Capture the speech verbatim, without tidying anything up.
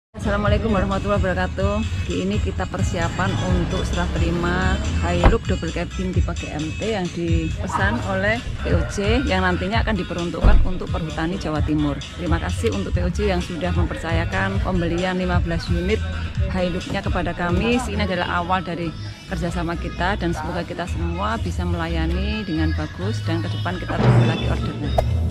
Assalamualaikum warahmatullahi wabarakatuh. Di ini kita persiapan untuk serah terima Hilux double cabin tipe G M T yang dipesan oleh P O J yang nantinya akan diperuntukkan untuk perhutani Jawa Timur. Terima kasih untuk P O J yang sudah mempercayakan pembelian lima belas unit Hilux-nya kepada kami. Ini adalah awal dari kerjasama kita dan semoga kita semua bisa melayani dengan bagus dan ke depan kita tunggu lagi ordernya.